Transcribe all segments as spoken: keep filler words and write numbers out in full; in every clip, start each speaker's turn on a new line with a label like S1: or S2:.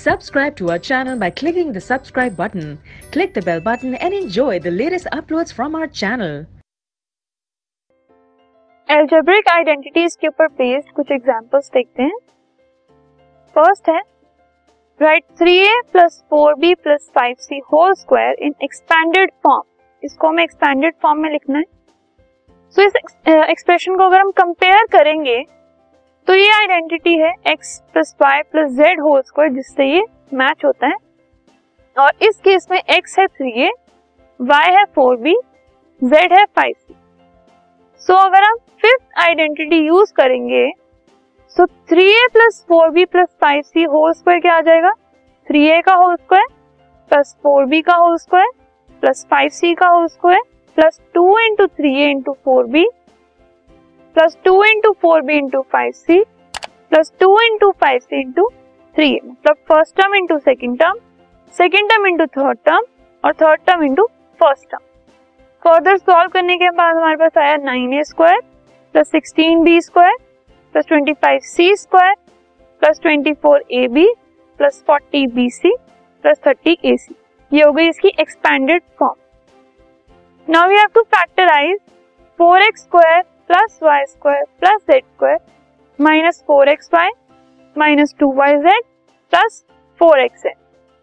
S1: Subscribe to our channel by clicking the subscribe button. Click the bell button and enjoy the latest uploads from our channel.
S2: Algebraic identities के ऊपर based कुछ examples देखते हैं. First है right three A plus four B plus five C whole square in expanded form. इसको हमें expanded form में लिखना है. सो so, इस एक्सप्रेशन को अगर हम कंपेयर करेंगे तो ये आइडेंटिटी है x plus Y plus Z whole square, जिससे ये मैच होता है. और इस केस में x है थ्री ए, y है फोर बी, z है फाइव सी. सो अगर हम फिफ्थ आइडेंटिटी यूज करेंगे so three A plus four B plus five C whole square क्या आ जाएगा? थ्री ए का whole square plus four B का whole square plus five C का whole square plus two into three A into four B plus two into four B into five C plus two into five C into three A. मतलब first term into second term, second term into third term और third term into first term. Further solve करने के बाद हमारे पास आया nine A square plus sixteen B square plus twenty five C square plus twenty four A B plus forty B C plus thirty A C. ये हो गई इसकी expanded form. Now we have to factorise four X square plus Y square plus Z square minus four X Y minus two Y Z plus four X Z.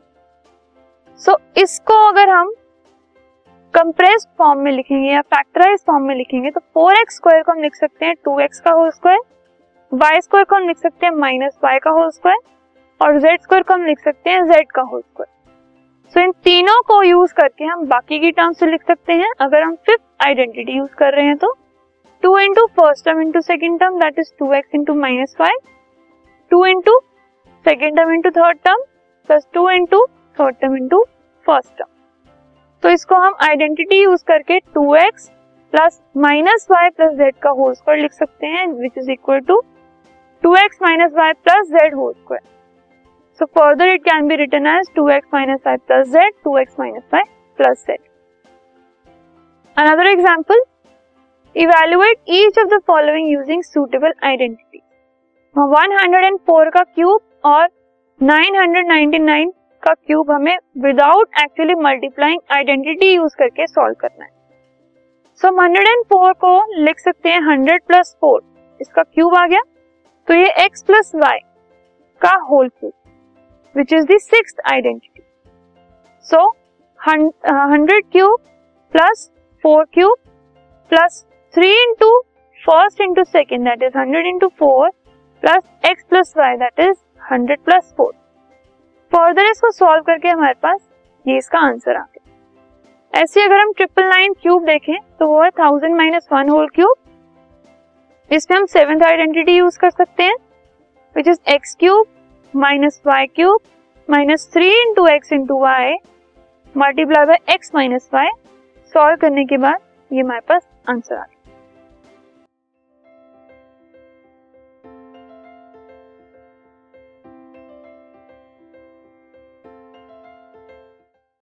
S2: So इसको अगर हम compressed form में लिखेंगे या factorise form में लिखेंगे तो four X square को हम लिख सकते हैं टू एक्स का होल स्क्वायर, वाई स्क्वायर को हम लिख सकते हैं माइनस वाई का होल स्क्वायर और जेड स्क्वायर को हम लिख सकते हैं जेड का होल स्क्वायर. सो इन तीनों को यूज करके हम बाकी की टर्म्स लिख सकते हैं. अगर हम फिफ्थ आइडेंटिटी यूज कर रहे हैं तो two into first term into second term that is two X into minus Y, two into second term into third term plus two into third term into first term. तो इसको हम identity use करके two X plus minus Y plus Z का whole square लिख सकते हैं which is equal to two X minus Y plus Z whole square. So further it can be written as two X minus y plus z, two X minus y plus z. Another example, evaluate each of the following using suitable identities. One hundred four का cube और nine hundred ninety nine का cube हमें without actually multiplying identity use करके solve करना है. So so, one hundred four को लिख सकते हैं हंड्रेड प्लस फोर, इसका क्यूब आ गया तो ये x प्लस वाई का whole cube which is the sixth identity. So, one hundred cube plus four cube plus three into first into second that is one hundred into four plus x plus y that is one hundred plus four. Further इसको solve करके हमारे पास ये इसका answer आ गया. ऐसे अगर हम triple nine cube देखें तो वो है thousand minus one whole cube. इसमें हम सेवेंथ आइडेंटिटी यूज कर सकते हैं which is x cube minus Y cube minus three into X into Y multiply by X minus Y. Solve करने के बाद ये हमारे पास आंसर आ गया.